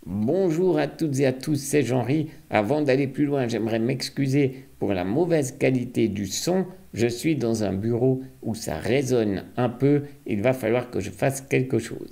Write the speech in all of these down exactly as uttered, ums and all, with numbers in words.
Bonjour à toutes et à tous, c'est Jean-Ry. Avant d'aller plus loin, j'aimerais m'excuser pour la mauvaise qualité du son. Je suis dans un bureau où ça résonne un peu. Il va falloir que je fasse quelque chose.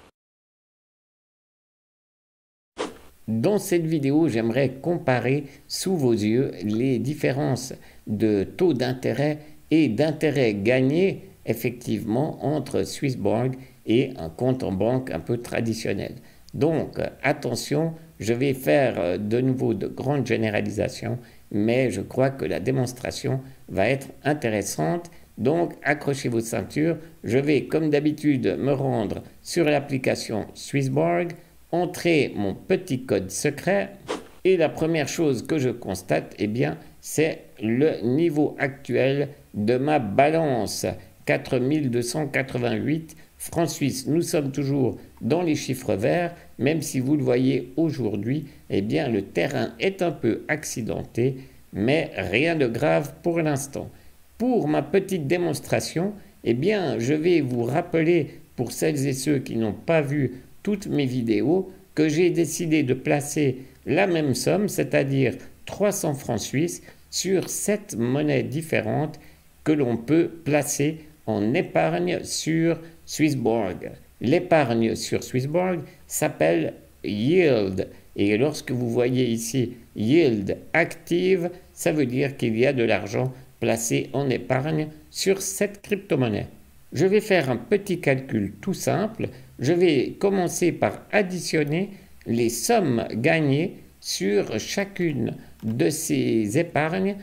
Dans cette vidéo, j'aimerais comparer sous vos yeux les différences de taux d'intérêt et d'intérêt gagné effectivement entre Swissborg et un compte en banque un peu traditionnel. Donc attention, je vais faire de nouveau de grandes généralisations, mais je crois que la démonstration va être intéressante. Donc accrochez vos ceintures, je vais comme d'habitude me rendre sur l'application Swissborg, entrer mon petit code secret et la première chose que je constate, eh bien, c'est le niveau actuel de ma balance, quatre mille deux cent quatre-vingt-huit francs suisses. Nous sommes toujours dans les chiffres verts, même si vous le voyez aujourd'hui, eh bien, le terrain est un peu accidenté, mais rien de grave pour l'instant. Pour ma petite démonstration, eh bien, je vais vous rappeler, pour celles et ceux qui n'ont pas vu toutes mes vidéos, que j'ai décidé de placer la même somme, c'est-à-dire trois cents francs suisses, sur sept monnaies différentes que l'on peut placer en épargne sur Swissborg. L'épargne sur Swissborg s'appelle Yield. Et lorsque vous voyez ici Yield active, ça veut dire qu'il y a de l'argent placé en épargne sur cette crypto-monnaie. Je vais faire un petit calcul tout simple. Je vais commencer par additionner les sommes gagnées sur chacune de ces épargnes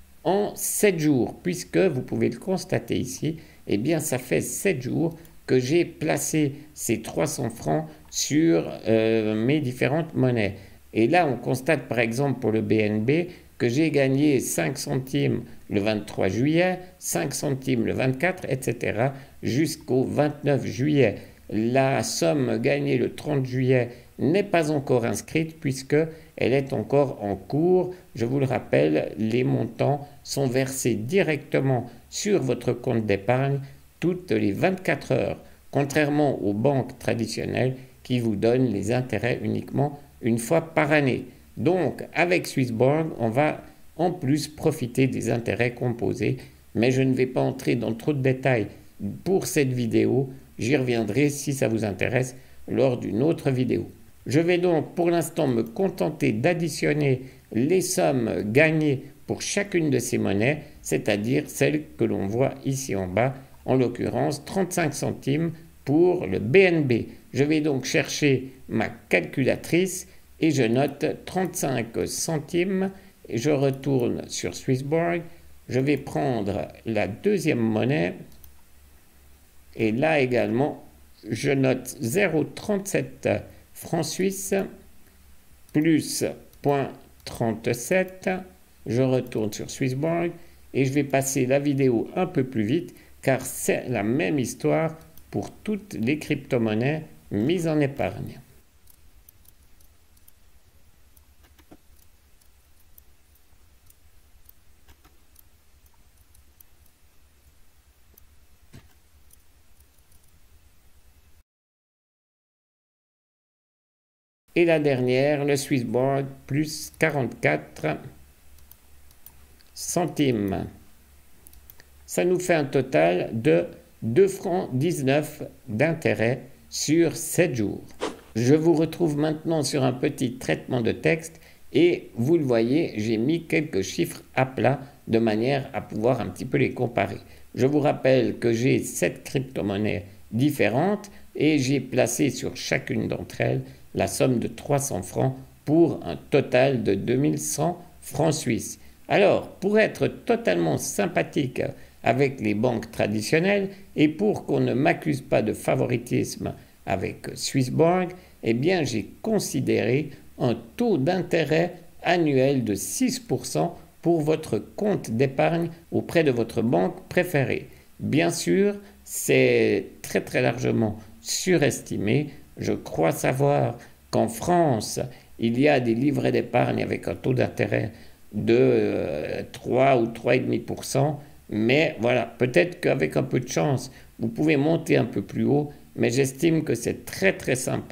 en sept jours, puisque vous pouvez le constater ici, eh bien ça fait sept jours que j'ai placé ces trois cents francs sur euh, mes différentes monnaies. Et là, on constate par exemple pour le B N B que j'ai gagné cinq centimes le vingt-trois juillet, cinq centimes le vingt-quatre, et cetera jusqu'au vingt-neuf juillet. La somme gagnée le trente juillet n'est pas encore inscrite puisqu'elle est encore en cours. Je vous le rappelle, les montants sont versés directement sur votre compte d'épargne toutes les vingt-quatre heures, contrairement aux banques traditionnelles qui vous donnent les intérêts uniquement une fois par année. Donc, avec Swissborg, on va en plus profiter des intérêts composés, mais je ne vais pas entrer dans trop de détails pour cette vidéo. J'y reviendrai si ça vous intéresse lors d'une autre vidéo. Je vais donc pour l'instant me contenter d'additionner les sommes gagnées pour chacune de ces monnaies, c'est-à-dire celles que l'on voit ici en bas, en l'occurrence trente-cinq centimes pour le B N B. Je vais donc chercher ma calculatrice et je note trente-cinq centimes. Et je retourne sur Swissborg. Je vais prendre la deuxième monnaie. Et là également, je note zéro virgule trente-sept francs suisses plus zéro virgule trente-sept. Je retourne sur Swissborg et je vais passer la vidéo un peu plus vite car c'est la même histoire pour toutes les crypto-monnaies mises en épargne. Et la dernière, le Swissborg, plus quarante-quatre centimes. Ça nous fait un total de deux francs dix-neuf d'intérêt sur sept jours. Je vous retrouve maintenant sur un petit traitement de texte et vous le voyez, j'ai mis quelques chiffres à plat de manière à pouvoir un petit peu les comparer. Je vous rappelle que j'ai sept crypto-monnaies différentes et j'ai placé sur chacune d'entre elles la somme de trois cents francs pour un total de deux mille cent francs suisses. Alors, pour être totalement sympathique avec les banques traditionnelles et pour qu'on ne m'accuse pas de favoritisme avec Swissborg, eh bien j'ai considéré un taux d'intérêt annuel de six pour cent pour votre compte d'épargne auprès de votre banque préférée. Bien sûr, c'est très très largement surestimé. Je crois savoir qu'en France, il y a des livrets d'épargne avec un taux d'intérêt de euh, trois ou trois virgule cinq pour cent. Mais voilà, peut-être qu'avec un peu de chance, vous pouvez monter un peu plus haut. Mais j'estime que c'est très très sympa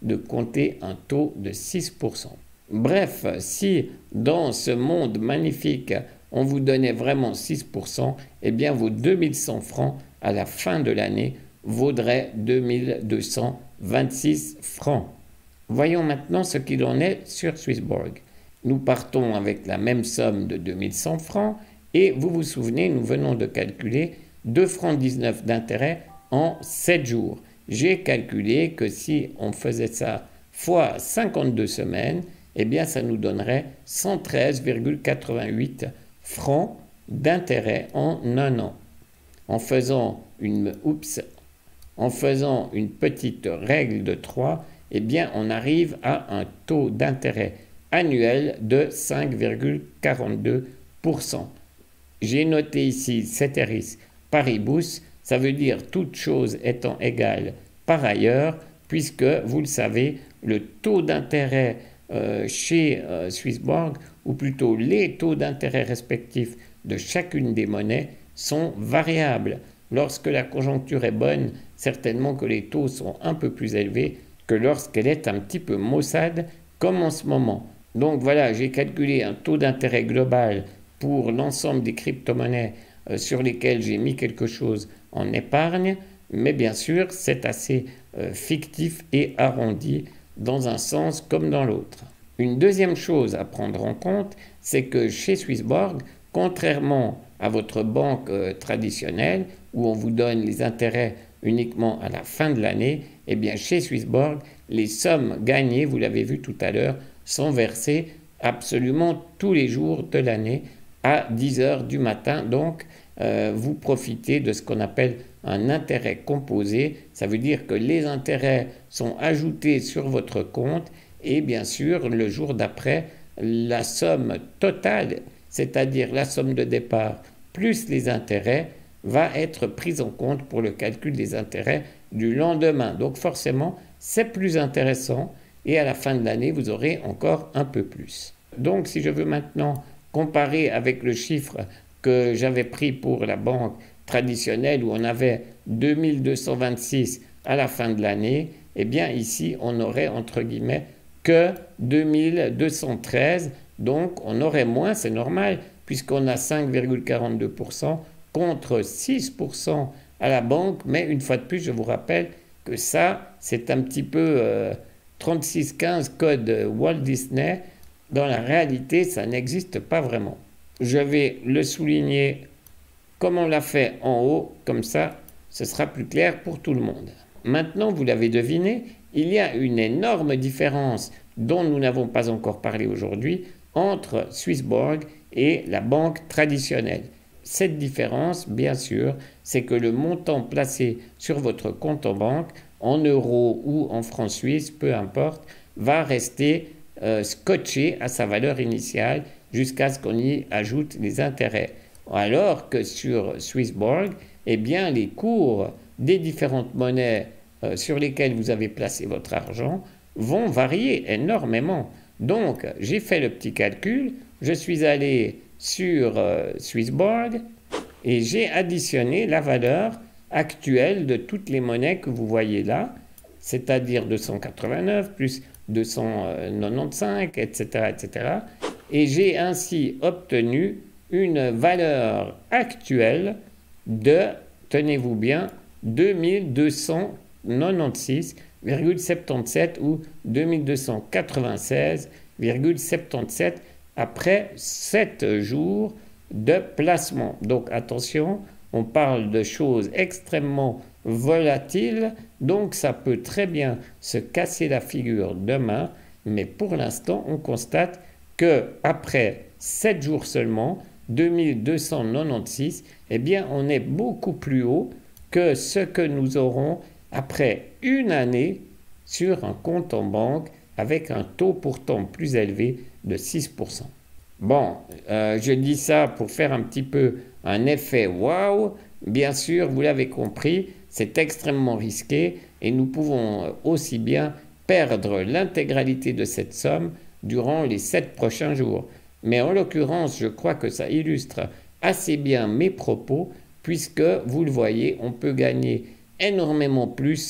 de compter un taux de six pour cent. Bref, si dans ce monde magnifique, on vous donnait vraiment six pour cent, eh bien vos deux mille cent francs à la fin de l'année vaudraient deux mille deux cent vingt-six francs. Voyons maintenant ce qu'il en est sur Swissborg. Nous partons avec la même somme de deux mille cent francs et vous vous souvenez, nous venons de calculer deux francs dix-neuf d'intérêt en sept jours. J'ai calculé que si on faisait ça fois cinquante-deux semaines, eh bien ça nous donnerait cent treize virgule quatre-vingt-huit francs d'intérêt en un an. En faisant une, oups, en faisant une petite règle de trois, eh bien on arrive à un taux d'intérêt annuel de cinq virgule quarante-deux pour cent. J'ai noté ici ceteris paribus, ça veut dire toutes choses étant égales par ailleurs, puisque vous le savez, le taux d'intérêt euh, chez euh, Swissborg, ou plutôt les taux d'intérêt respectifs de chacune des monnaies sont variables. Lorsque la conjoncture est bonne, certainement que les taux sont un peu plus élevés que lorsqu'elle est un petit peu maussade, comme en ce moment. Donc voilà, j'ai calculé un taux d'intérêt global pour l'ensemble des crypto-monnaies euh, sur lesquelles j'ai mis quelque chose en épargne, mais bien sûr, c'est assez euh, fictif et arrondi dans un sens comme dans l'autre. Une deuxième chose à prendre en compte, c'est que chez Swissborg, contrairement à votre banque euh, traditionnelle, où on vous donne les intérêts uniquement à la fin de l'année, eh bien chez Swissborg, les sommes gagnées, vous l'avez vu tout à l'heure, sont versées absolument tous les jours de l'année à dix heures du matin. Donc, euh, vous profitez de ce qu'on appelle un intérêt composé. Ça veut dire que les intérêts sont ajoutés sur votre compte et bien sûr, le jour d'après, la somme totale, c'est-à-dire la somme de départ plus les intérêts, va être prise en compte pour le calcul des intérêts du lendemain. Donc forcément, c'est plus intéressant et à la fin de l'année, vous aurez encore un peu plus. Donc si je veux maintenant comparer avec le chiffre que j'avais pris pour la banque traditionnelle où on avait deux mille deux cent vingt-six à la fin de l'année, eh bien ici, on aurait entre guillemets que deux mille deux cent treize, donc on aurait moins, c'est normal, puisqu'on a cinq virgule quarante-deux pour cent contre six pour cent à la banque, mais une fois de plus, je vous rappelle que ça, c'est un petit peu euh, trente-six quinze code Walt Disney. Dans la réalité, ça n'existe pas vraiment. Je vais le souligner comme on l'a fait en haut, comme ça, ce sera plus clair pour tout le monde. Maintenant, vous l'avez deviné, il y a une énorme différence dont nous n'avons pas encore parlé aujourd'hui entre Swissborg et la banque traditionnelle. Cette différence, bien sûr, c'est que le montant placé sur votre compte en banque, en euros ou en francs suisses, peu importe, va rester euh, scotché à sa valeur initiale jusqu'à ce qu'on y ajoute les intérêts. Alors que sur Swissborg, eh bien, les cours des différentes monnaies euh, sur lesquelles vous avez placé votre argent vont varier énormément. Donc, j'ai fait le petit calcul, je suis allé sur euh, Swissborg et j'ai additionné la valeur actuelle de toutes les monnaies que vous voyez là, c'est-à-dire deux cent quatre-vingt-neuf plus deux cent quatre-vingt-quinze, et cetera, et cetera. Et j'ai ainsi obtenu une valeur actuelle de, tenez-vous bien, deux mille deux cent quatre-vingt-seize virgule soixante-dix-sept ou deux mille deux cent quatre-vingt-seize virgule soixante-dix-sept après sept jours de placement. Donc attention, on parle de choses extrêmement volatiles, donc ça peut très bien se casser la figure demain, mais pour l'instant, on constate que après sept jours seulement, deux mille deux cent quatre-vingt-seize, eh bien, on est beaucoup plus haut que ce que nous aurons après une année sur un compte en banque avec un taux pourtant plus élevé de six pour cent. Bon, euh, je dis ça pour faire un petit peu un effet waouh. Bien sûr, vous l'avez compris, c'est extrêmement risqué et nous pouvons aussi bien perdre l'intégralité de cette somme durant les sept prochains jours. Mais en l'occurrence, je crois que ça illustre assez bien mes propos puisque, vous le voyez, on peut gagner énormément plus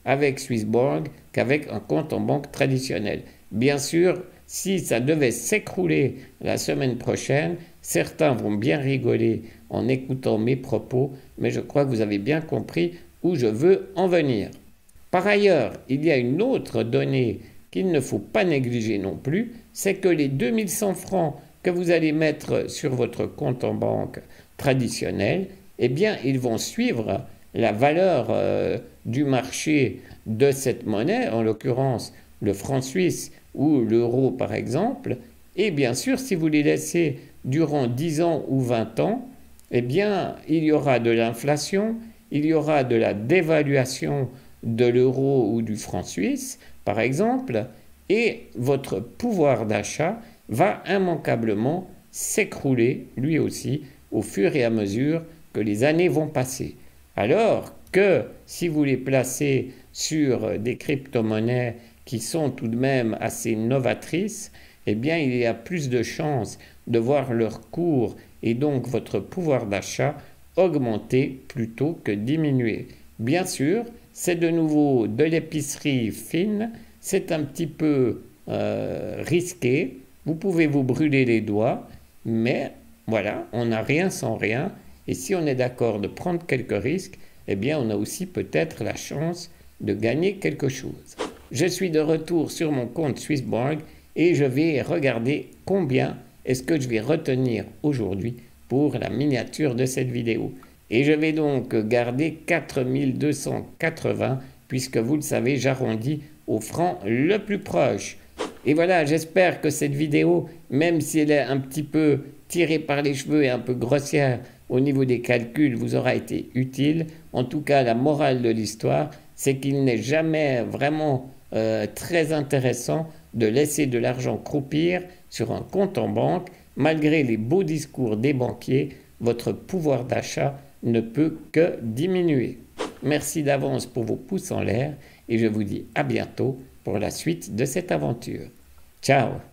avec Swissborg qu'avec un compte en banque traditionnel. Bien sûr, si ça devait s'écrouler la semaine prochaine, certains vont bien rigoler en écoutant mes propos, mais je crois que vous avez bien compris où je veux en venir. Par ailleurs, il y a une autre donnée qu'il ne faut pas négliger non plus, c'est que les deux mille cent francs que vous allez mettre sur votre compte en banque traditionnel, eh bien, ils vont suivre la valeur euh, du marché de cette monnaie, en l'occurrence le franc suisse ou l'euro par exemple. Et bien sûr, si vous les laissez durant dix ans ou vingt ans, eh bien, il y aura de l'inflation, il y aura de la dévaluation de l'euro ou du franc suisse, par exemple, et votre pouvoir d'achat va immanquablement s'écrouler, lui aussi, au fur et à mesure que les années vont passer. Alors que si vous les placez sur des crypto-monnaies qui sont tout de même assez novatrices, eh bien, il y a plus de chances de voir leur cours et donc votre pouvoir d'achat augmenter plutôt que diminuer. Bien sûr, c'est de nouveau de l'épicerie fine, c'est un petit peu euh, risqué, vous pouvez vous brûler les doigts, mais voilà, on n'a rien sans rien, et si on est d'accord de prendre quelques risques, eh bien on a aussi peut-être la chance de gagner quelque chose. Je suis de retour sur mon compte Swissborg et je vais regarder combien est-ce que je vais retenir aujourd'hui pour la miniature de cette vidéo. Et je vais donc garder quatre mille deux cent quatre-vingts puisque vous le savez, j'arrondis au franc le plus proche. Et voilà, j'espère que cette vidéo, même si elle est un petit peu tirée par les cheveux et un peu grossière au niveau des calculs, vous aura été utile. En tout cas, la morale de l'histoire, c'est qu'il n'est jamais vraiment euh, très intéressant de laisser de l'argent croupir sur un compte en banque. Malgré les beaux discours des banquiers, votre pouvoir d'achat ne peut que diminuer. Merci d'avance pour vos pouces en l'air et je vous dis à bientôt pour la suite de cette aventure. Ciao!